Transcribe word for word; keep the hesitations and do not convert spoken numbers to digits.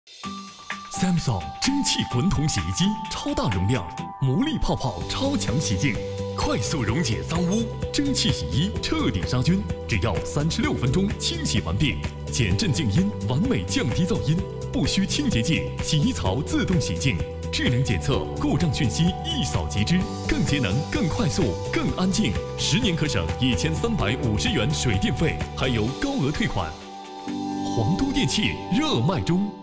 Samsung 蒸汽滚筒洗衣机，超大容量，魔力泡泡超强洗净，快速溶解脏污，蒸汽洗衣彻底杀菌，只要三十六分钟清洗完毕，减震静音，完美降低噪音，不需清洁剂，洗衣槽自动洗净，智能检测故障讯息一扫即知，更节能、更快速、更安静，十年可省一千三百五十元水电费，还有高额退款。皇都电器热卖中。